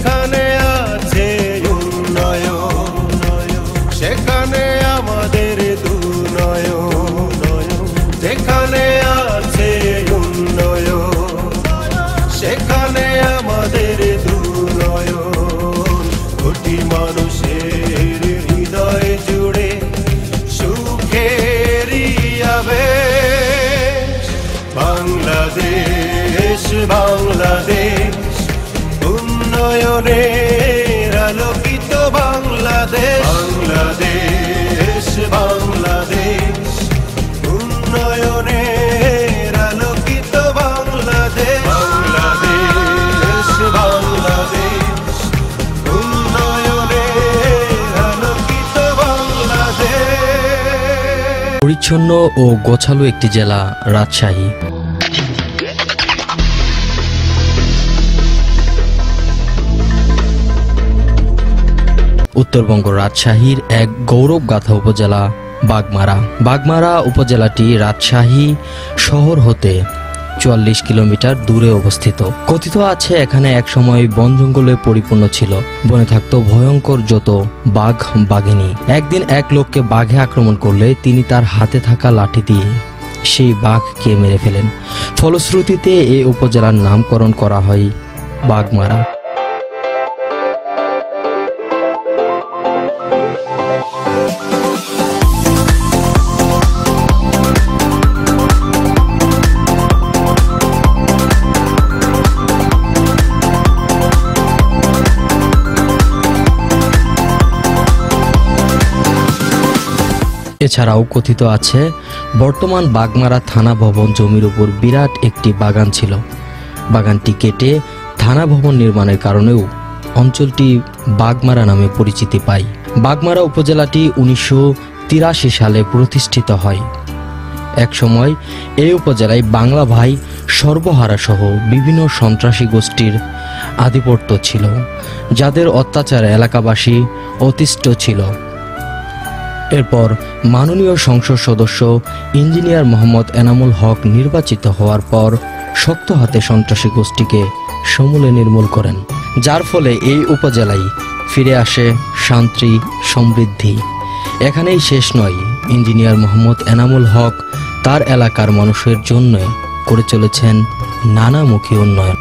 যেখানে আছে উন্নয়ন, সেখানে আমাদের দুনয়ন। যেখানে আছে উন্নয়ন, সেখানে আমাদের দুনয়ন। কোটি মানুষের হৃদয় জুড়ে সুখেরই আবেশ। বাংলাদেশ বাংলাদেশ উন্নয়নের আলোকিত বাংলাদেশ। বাংলাদেশ বাংলাদেশ উন্নয়নের আলোকিত বাংলাদেশ। বাংলাদেশ বাংলাদেশ উন্নয়নের আলোকিত বাংলাদেশ। পরিচ্ছন্ন ও গোছালো একটি জেলা রাজশাহী। উত্তরবঙ্গ রাজশাহীর এক গৌরবগাথা উপজেলা বাগমারা। বাগমারা উপজেলাটি রাজশাহী শহর হতে ৪৪ কিলোমিটার দূরে অবস্থিত। কথিত আছে এখানে একসময় বন জঙ্গলে পরিপূর্ণ ছিল, বনে থাকত ভয়ঙ্কর যত বাঘ বাঘিনী। একদিন এক লোককে বাঘে আক্রমণ করলে তিনি তার হাতে থাকা লাঠি দিয়ে সেই বাঘকে মেরে ফেলেন। ফলশ্রুতিতে এই উপজেলার নামকরণ করা হয় বাগমারা। এছাড়াও কথিত আছে বর্তমান বাগমারা থানা ভবন জমির উপর বিরাট একটি বাগান ছিল। বাগানটি কেটে থানা ভবন নির্মাণের কারণেও অঞ্চলটি বাগমারা নামে পরিচিতি পায়। বাগমারা উপজেলাটি ১৯৮৩ সালে প্রতিষ্ঠিত হয়। একসময় এই উপজেলায় বাংলা ভাই সর্বহারা সহ বিভিন্ন সন্ত্রাসী গোষ্ঠীর আধিপত্য ছিল, যাদের অত্যাচারে এলাকাবাসী অতিষ্ঠ ছিল। এরপর মাননীয় সংসদ সদস্য ইঞ্জিনিয়ার মোহাম্মদ এনামুল হক নির্বাচিত হওয়ার পর শক্ত হাতে সন্ত্রাসী গোষ্ঠীকে সমূলে নির্মূল করেন, যার ফলে এই উপজেলায় ফিরে আসে শান্তি সমৃদ্ধি। এখানেই শেষ নয়, ইঞ্জিনিয়ার মোহাম্মদ এনামুল হক তার এলাকার মানুষের জন্য করে চলেছেন নানামুখী উন্নয়ন।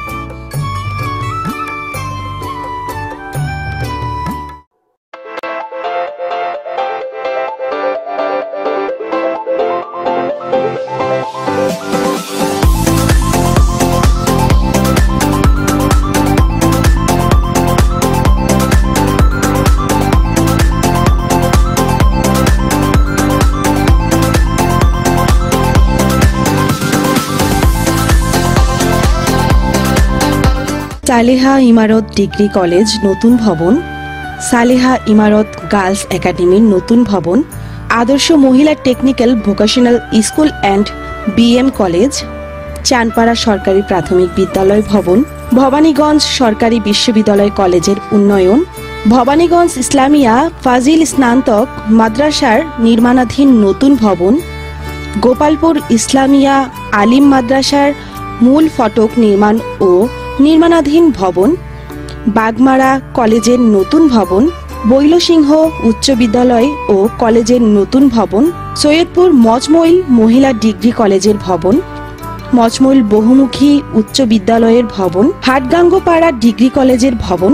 সালেহা ইমারত ডিগ্রি কলেজ নতুন ভবন, সালেহা ইমারত গার্লস একাডেমির নতুন ভবন, Adarsha Mohila technical vocational school and BM college, Chanpara সরকারি প্রাথমিক বিদ্যালয় ভবন, ভবানীগঞ্জ সরকারি বিশ্ববিদ্যালয় কলেজের উন্নয়ন, ভবানীগঞ্জ ইসলামিয়া ফাজিল স্নাতক মাদ্রাসার নির্মাণাধীন নতুন ভবন, গোপালপুর ইসলামিয়া আলিম মাদ্রাসার মূল ফটক নির্মাণ ও নির্মাণাধীন ভবন, বাগমারা কলেজের নতুন ভবন, বৈলসিংহ উচ্চ বিদ্যালয় ও কলেজের নতুন ভবন, সৈয়দপুর মজমইল মহিলা ডিগ্রি কলেজের ভবন, মজমইল বহুমুখী উচ্চ বিদ্যালয়ের ভবন, হাটগাঙ্গপাড়া ডিগ্রি কলেজের ভবন,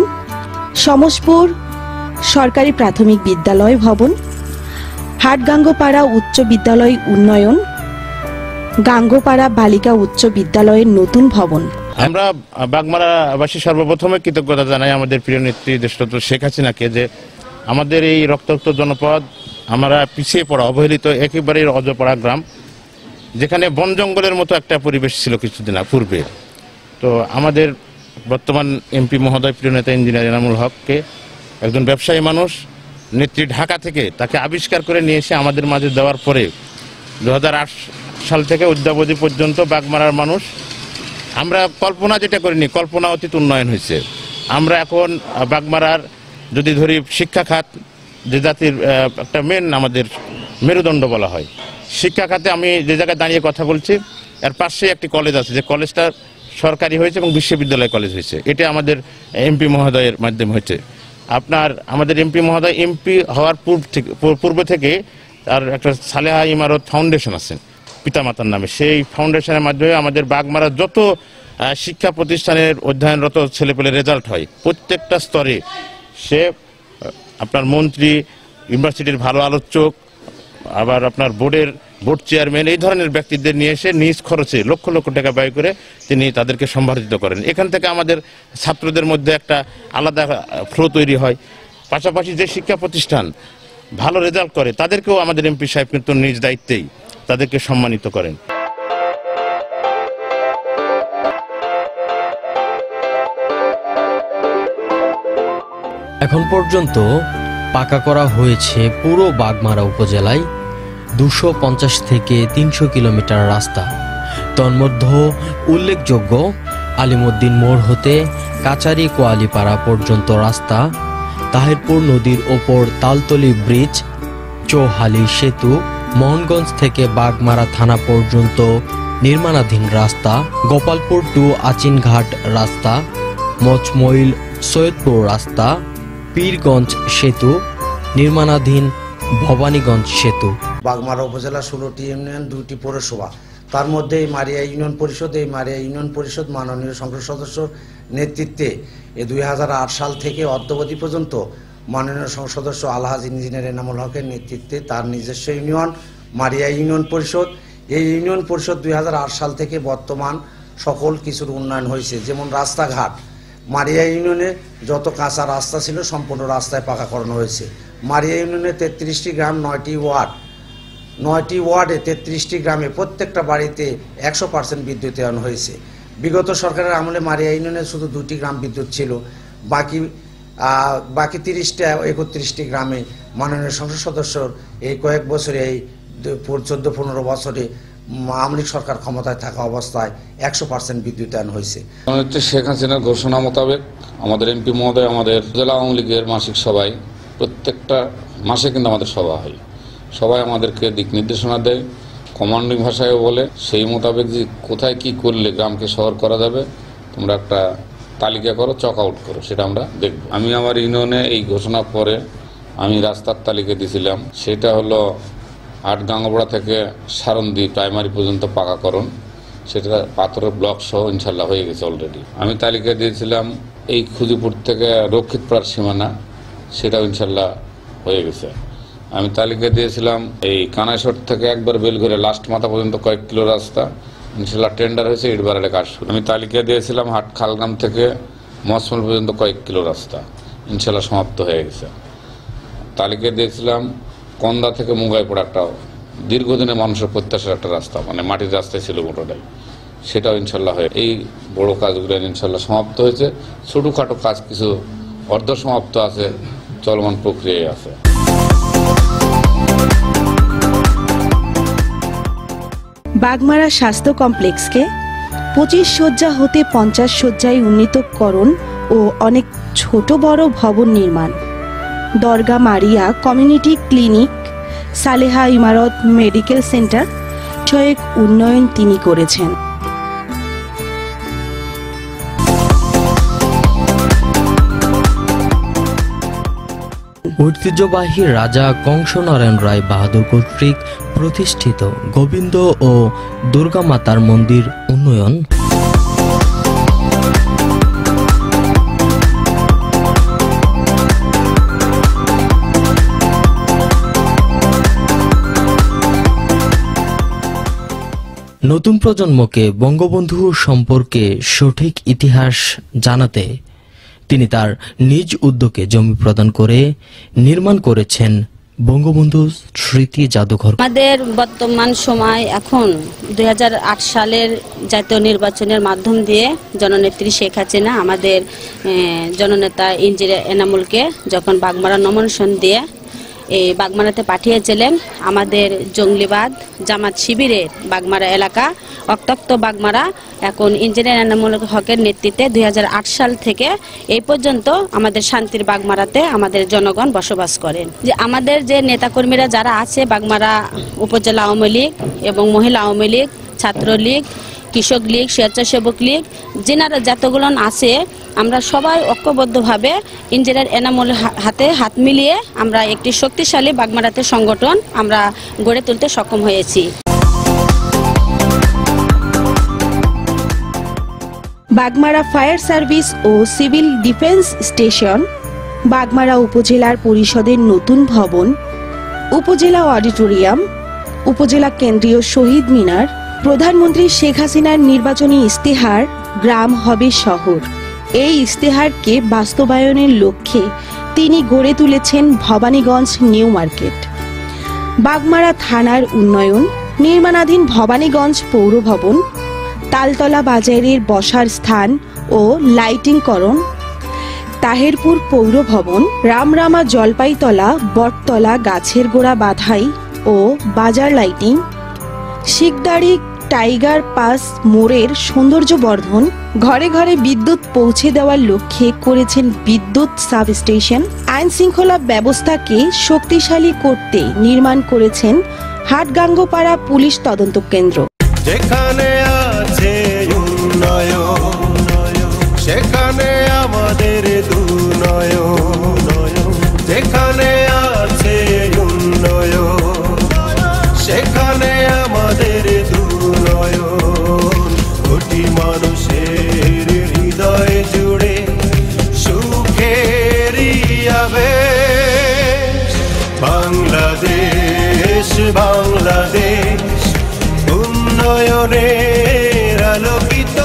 সমসপুর সরকারি প্রাথমিক বিদ্যালয় ভবন, হাটগাঙ্গপাড়া উচ্চ বিদ্যালয় উন্নয়ন, গাঙ্গপাড়া বালিকা উচ্চ বিদ্যালয়ের নতুন ভবন। আমরা বাগমারাবাসী সর্বপ্রথমে কৃতজ্ঞতা জানাই আমাদের প্রিয় নেত্রী দেশরত্ন শেখ হাসিনাকে, যে আমাদের এই রক্তাক্ত জনপদ, আমরা পিছিয়ে পড়া অবহেলিত একেবারে অজপাড়া গ্রাম, যেখানে বন জঙ্গলের মতো একটা পরিবেশ ছিল কিছুদিন পূর্বে। তো আমাদের বর্তমান এমপি মহোদয় প্রিয় নেতা ইঞ্জিনিয়ার এনামুল হককে, একজন ব্যবসায়ী মানুষ, নেত্রী ঢাকা থেকে তাকে আবিষ্কার করে নিয়ে এসে আমাদের মাঝে দেওয়ার পরে 2008 সাল থেকে অদ্যাবধি পর্যন্ত বাগমারার মানুষ, আমরা কল্পনা যেটা করিনি, কল্পনা অতীত উন্নয়ন হয়েছে। আমরা এখন বাগমারার যদি ধরি শিক্ষা খাত, যে জাতির একটা মেন আমাদের মেরুদণ্ড বলা হয়, শিক্ষা খাতে আমি যে জায়গায় দাঁড়িয়ে কথা বলছি এর পাশেই একটি কলেজ আছে, যে কলেজটা সরকারি হয়েছে এবং বিশ্ববিদ্যালয় কলেজ হয়েছে। এটা আমাদের এমপি মহোদয়ের মাধ্যমে হয়েছে। আমাদের এমপি মহোদয় এমপি হওয়ার পূর্ব থেকে তার একটা সালেহা ইমারত ফাউন্ডেশন আছে পিতামাতার নামে। সেই ফাউন্ডেশনের মাধ্যমে আমাদের বাগমারা যত শিক্ষা প্রতিষ্ঠানের অধ্যয়নরত ছেলেপেলের রেজাল্ট হয় প্রত্যেকটা স্তরে, সে আপনার মন্ত্রী, ইউনিভার্সিটির ভালো আলোচক, আবার আপনার বোর্ড চেয়ারম্যান, এই ধরনের ব্যক্তিদের নিয়ে এসে নিজ খরচে লক্ষ লক্ষ টাকা ব্যয় করে তিনি তাদেরকে সম্বর্ধিত করেন। এখান থেকে আমাদের ছাত্রদের মধ্যে একটা আলাদা ফ্লো তৈরি হয়। পাশাপাশি যে শিক্ষা প্রতিষ্ঠান ভালো রেজাল্ট করে তাদেরকেও আমাদের এমপি সাহেব কিন্তু নিজ দায়িত্বেই তাদেরকে সম্মানিত করেন। এখন পর্যন্ত পাকা করা হয়েছে পুরো বাগমারা উপজেলায় 250 থেকে 300 কিলোমিটার রাস্তা। তন্মধ্যে উল্লেখযোগ্য আলিমুদ্দিন মোড় হতে কাচারি কোয়ালিপাড়া পর্যন্ত রাস্তা, তাহিরপুর নদীর ওপর তালতলি ব্রিজ, চৌহালি সেতু, মোহনগঞ্জ থেকে বাগমারা থানা পর্যন্ত নির্মাণাধীন রাস্তা, গোপালপুর টু আচিনঘাট রাস্তা, মচমইল সৈয়দপুর রাস্তা, পীরগঞ্জ সেতু, নির্মাণাধীন ভবানীগঞ্জ সেতু। বাগমারা উপজেলা 16টি ইউনিয়ন, 2টি পৌরসভা, তার মধ্যে এই মারিয়া ইউনিয়ন পরিষদ মাননীয় সংসদ সদস্যর নেতৃত্বে 2008 সাল থেকে অদ্যাবধি পর্যন্ত মাননীয় সংসদ সদস্য আলহাজ ইঞ্জিনিয়ার এনামুল হকের নেতৃত্বে তার নিজস্ব ইউনিয়ন মারিয়া ইউনিয়ন পরিষদ। এই ইউনিয়ন পরিষদ 2008 সাল থেকে বর্তমান সকল কিছুর উন্নয়ন হয়েছে, যেমন রাস্তাঘাট। মারিয়া ইউনিয়নে যত কাঁচা রাস্তা ছিল সম্পূর্ণ রাস্তায় পাকা করানো হয়েছে। মারিয়া ইউনিয়নে 33টি গ্রাম, 9টি ওয়ার্ডে 33টি গ্রামে প্রত্যেকটা বাড়িতে 100% বিদ্যুতায়ন হয়েছে। বিগত সরকারের আমলে মারিয়া ইউনিয়নে শুধু 2টি গ্রাম বিদ্যুৎ ছিল, বাকি 31টি গ্রামে মাননীয় সংসদ সদস্যর এই কয়েক বছরে, এই 14-15 বছরে আওয়ামী লীগ সরকার ক্ষমতায় থাকা অবস্থায় 100% বিদ্যুতায়ন হয়েছে। শেখ হাসিনার ঘোষণা মোতাবেক আমাদের এমপি মহোদয় আমাদের জেলা আওয়ামী লীগের মাসিক সভায়, প্রত্যেকটা মাসে কিন্তু আমাদের সভা হয়, সবাই আমাদেরকে দিক নির্দেশনা দেয়, কমান্ডিং ভাষায়ও বলে, সেই মোতাবেক যে কোথায় কি করলে গ্রামকে শহর করা যাবে তোমরা একটা তালিকা করো, চক আউট করো, সেটা আমরা দেখব। আমি আমার ইউনিয়নে এই ঘোষণা পরে আমি রাস্তার তালিকা দিয়েছিলাম, সেটা হলো 8 গাঙ্গবড়া থেকে সারন্দি প্রাইমারি পর্যন্ত পাকাকরণ, সেটা পাথরের ব্লক সহ ইনশাল্লাহ হয়ে গেছে অলরেডি। আমি তালিকা দিয়েছিলাম এই খুদিপুর থেকে রক্ষিতপাড়ার সীমানা, সেটাও ইনশাল্লাহ হয়ে গেছে। আমি তালিকা দিয়েছিলাম এই কানাইশট থেকে একবার বেলঘরে লাস্ট মাথা পর্যন্ত কয়েক কিলো রাস্তা, ইনশাল্লাহ টেন্ডার হয়েছে, ইট বাড়ালে কাজ শুরু। আমি তালিকা দিয়েছিলাম হাট খালগ্রাম থেকে মসমল পর্যন্ত কয়েক কিলো রাস্তা, ইনশাল্লাহ সমাপ্ত হয়ে গেছে। তালিকা দিয়েছিলাম কন্দা থেকে মুগাইপুর একটা দীর্ঘদিনের মানুষের প্রত্যাশার একটা রাস্তা, মানে মাটির রাস্তায় ছিল গোটাটাই, সেটাও ইনশাল্লাহ হয়ে এই বড় কাজগুলো ইনশাল্লাহ সমাপ্ত হয়েছে। ছোটোখাটো কাজ কিছু অর্ধ সমাপ্ত আছে, চলমান প্রক্রিয়ায় আছে। বাগমারা স্বাস্থ্য কমপ্লেক্সকে 25 শয্যা হতে 50 শয্যায় উন্নীতকরণ ও অনেক ছোট বড় ভবন নির্মাণ, Dorga Maria community clinic, Saleha Imarat medical centre ছয়েক উন্নয়ন তিনি করেছেন। ঐতিহ্যবাহী রাজা কংসনারায়ণ রায় বাহাদুর কর্তৃক প্রতিষ্ঠিত গোবিন্দ ও দুর্গা মাতার মন্দির উন্নয়ন, নতুন প্রজন্মকে বঙ্গবন্ধু সম্পর্কে সঠিক ইতিহাস জানাতে তিনি তার নিজ উদ্যোগে জমি প্রদান করে নির্মাণ করেছেন বঙ্গবন্ধু স্মৃতি জাদুঘর। আমাদের বর্তমান সময় এখন 2008 সালের জাতীয় নির্বাচনের মাধ্যম দিয়ে জননেত্রী শেখ হাসিনা আমাদের জননেতা ইঞ্জিনিয়ার এনামুলকে যখন বাগমারা নমিনেশন দিয়ে এই বাগমারাতে পাঠিয়েছিলেন, আমাদের জঙ্গলিবাদ জামাত শিবিরের বাগমারা এলাকা অক্তাক্ত বাগমারা এখন ইঞ্জিনিয়ার এনামুল হকের নেতৃত্বে 2008 সাল থেকে এই পর্যন্ত আমাদের শান্তির বাগমারাতে আমাদের জনগণ বসবাস করেন। যে আমাদের যে নেতাকর্মীরা যারা আছে বাগমারা উপজেলা আওয়ামী লীগ এবং মহিলা আওয়ামী লীগ, ছাত্রলীগ, কৃষক লীগ, স্বেচ্ছাসেবক লীগ, যেনারা যতগুলো আছে আমরা সবাই ঐক্যবদ্ধভাবে ইঞ্জিনিয়ার এনামুলের হাতে হাত মিলিয়ে আমরা একটি শক্তিশালী বাগমারাতে সংগঠন আমরা গড়ে তুলতে সক্ষম হয়েছি। বাগমারা ফায়ার সার্ভিস ও সিভিল ডিফেন্স স্টেশন, বাগমারা উপজেলার পরিষদের নতুন ভবন, উপজেলা অডিটোরিয়াম, উপজেলা কেন্দ্রীয় শহীদ মিনার, প্রধানমন্ত্রী শেখ হাসিনার নির্বাচনী ইস্তেহার গ্রাম হবে শহর, এই ইস্তেহারকে বাস্তবায়নের লক্ষ্যে তিনি গড়ে তুলেছেন ভবানীগঞ্জ নিউ মার্কেট। বাগমারা থানার উন্নয়ন, নির্মাণাধীন ভবানীগঞ্জ পৌর ভবন, তালতলা বাজারের বসার স্থান ও লাইটিংকরণ, তাহেরপুর পৌর ভবন, রামরামা জলপাইতলা বটতলা গাছের গোড়া বাধাই ও বাজার লাইটিং, শিকদারি টাইগার পাস মোড়ের সৌন্দর্য বর্ধন, ঘরে ঘরে বিদ্যুৎ পৌঁছে দেওয়ার লক্ষ্যে করেছেন বিদ্যুৎ সাবস্টেশন, আইন শৃঙ্খলা ব্যবস্থাকে শক্তিশালী করতে নির্মাণ করেছেন হাটগাঙ্গপাড়া পুলিশ তদন্ত কেন্দ্র। যেখানে আছে উন্নয়ন সেখানে আমাদের দুনয়ন, যেখানে আছে উন্নয়ন সেখানে আমাদের দুনয়ন, কোটি মানুষের হৃদয় জুড়ে সুখেরই আবেশ। বাংলাদেশ বাংলাদেশ উন্নয়নের আলোকিত